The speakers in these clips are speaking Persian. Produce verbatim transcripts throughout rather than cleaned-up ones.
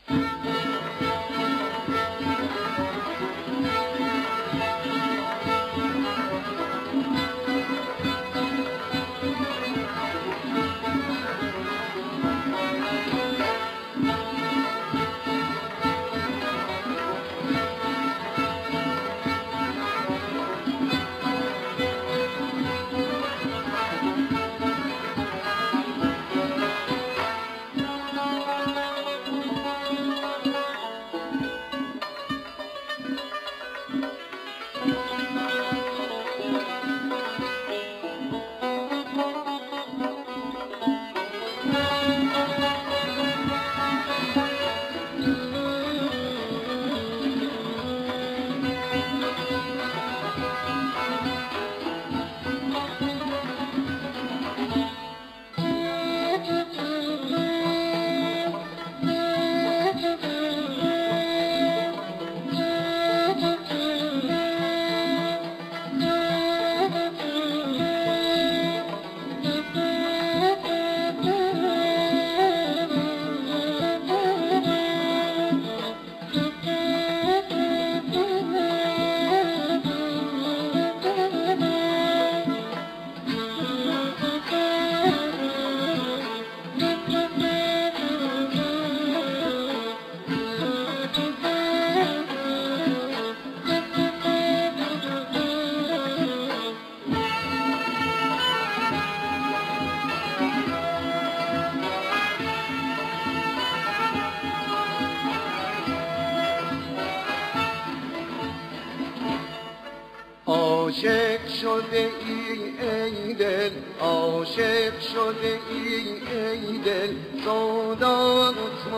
عاشق شده ای ای دل، عاشق شده ای ای دل، سودات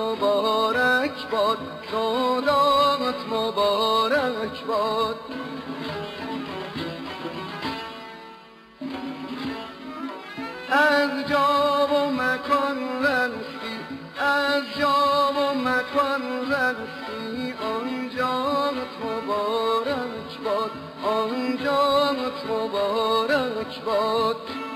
مبارک باد، سودات مبارک باد. از جا و مکان رفتی، از جا و مکان رفتی، آنجات مبارک باد، آنجات مبارک باد.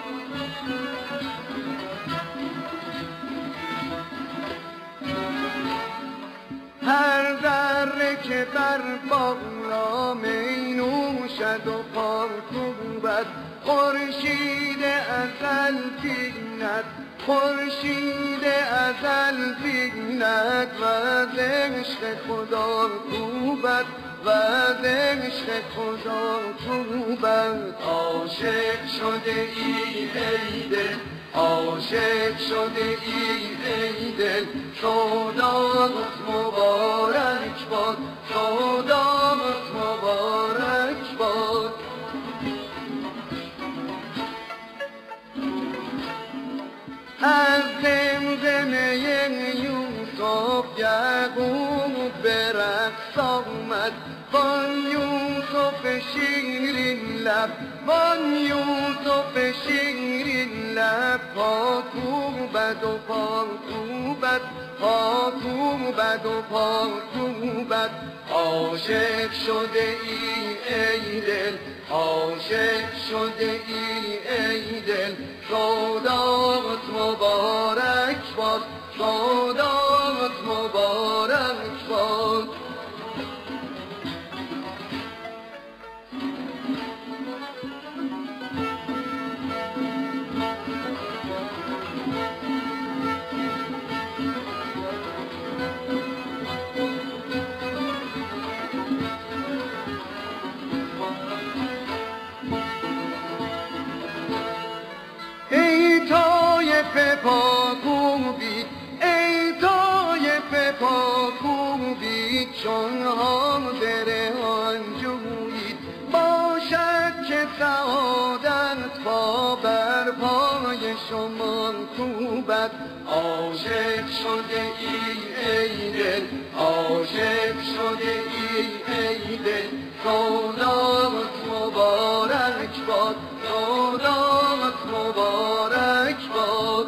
هر ذره که بر بالا می نوشد و پاکوبد، خورشید ازل بیند، خورشید ازل بیند و از عشق خدا کوبد، و از عشق خدا کوبد. عاشق شده ای ای دل، عاشق شده ای ای دل، سودات مبارک باد، سودات مبارک باد. از زمزمه یوسف یعقوب به رقص آمد، وان یوسف شیرین لب، وان یوسف شیرین لب، پاکوبد و پاکوبد، پاکوبد و پاکوبد. عاشق شده ای ای دل، عاشق شده ای ای دل، سودات مبارک باد، سودات مبارک باد. پاکوبی ای طایف پاکوبی، چون حاضر آن جویید، باشد که سعادت پا بر پای شما کوبد. عاشق شده ای ای دل، عاشق شده ای ای دل، سودات مبارک باد، سودات مبارک باد.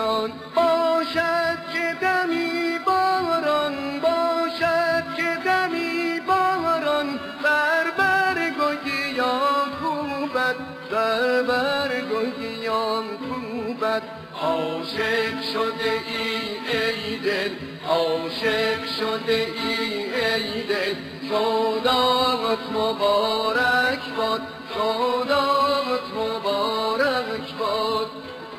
ایران باشد که دمی باران، باشد که دمی باران، سر بر گیان کوبد، سر بر گیان کوبد. عاشق شده ای ای دل، عاشق شده ای ای دل، سودات مبارک باد، سودات مبارک باد.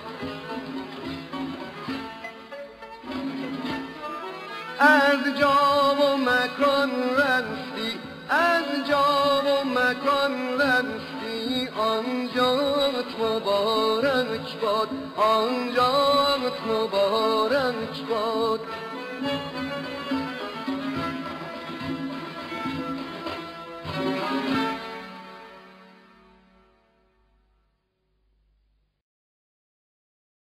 از جا و مکان رستی، از جا و مکان رستی، آنجات مبارک باد، آنجات مبارک باد.